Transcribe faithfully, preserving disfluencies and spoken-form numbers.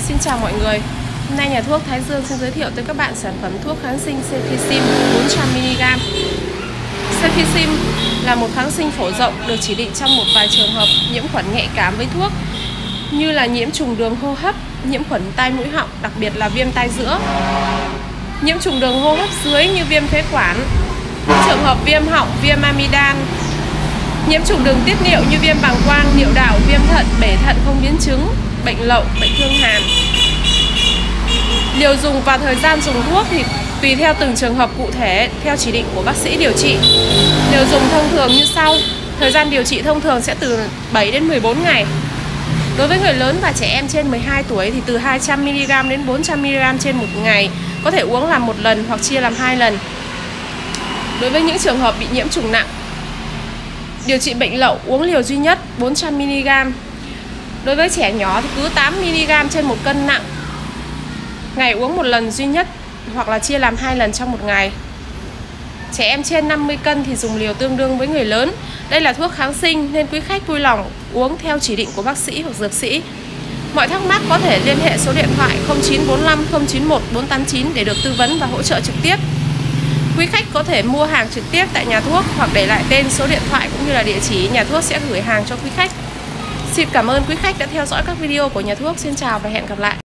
Xin chào mọi người. Hôm nay nhà thuốc Thái Dương xin giới thiệu tới các bạn sản phẩm thuốc kháng sinh Cefixime bốn trăm mi li gam. Cefixime là một kháng sinh phổ rộng được chỉ định trong một vài trường hợp nhiễm khuẩn nhạy cảm với thuốc, như là nhiễm trùng đường hô hấp, nhiễm khuẩn tai mũi họng, đặc biệt là viêm tai giữa, nhiễm trùng đường hô hấp dưới như viêm phế quản, trường hợp viêm họng, viêm amidan, nhiễm trùng đường tiết niệu như viêm bàng quang, niệu đạo, viêm thận, bể thận không biến chứng, bệnh lậu, bệnh thương hàn. Liều dùng và thời gian dùng thuốc thì tùy theo từng trường hợp cụ thể, theo chỉ định của bác sĩ điều trị. Liều dùng thông thường như sau. Thời gian điều trị thông thường sẽ từ bảy đến mười bốn ngày. Đối với người lớn và trẻ em trên mười hai tuổi thì từ hai trăm mi li gam đến bốn trăm mi li gam trên một ngày, có thể uống làm một lần hoặc chia làm hai lần. Đối với những trường hợp bị nhiễm trùng nặng, điều trị bệnh lậu uống liều duy nhất bốn trăm mi li gam. Đối với trẻ nhỏ thì cứ tám mi li gam trên một cân nặng, ngày uống một lần duy nhất hoặc là chia làm hai lần trong một ngày. Trẻ em trên năm mươi cân thì dùng liều tương đương với người lớn. Đây là thuốc kháng sinh nên quý khách vui lòng uống theo chỉ định của bác sĩ hoặc dược sĩ. Mọi thắc mắc có thể liên hệ số điện thoại không chín bốn lăm không chín một bốn tám chín để được tư vấn và hỗ trợ trực tiếp. Quý khách có thể mua hàng trực tiếp tại nhà thuốc hoặc để lại tên, số điện thoại cũng như là địa chỉ, nhà thuốc sẽ gửi hàng cho quý khách. Xin cảm ơn quý khách đã theo dõi các video của nhà thuốc. Xin chào và hẹn gặp lại.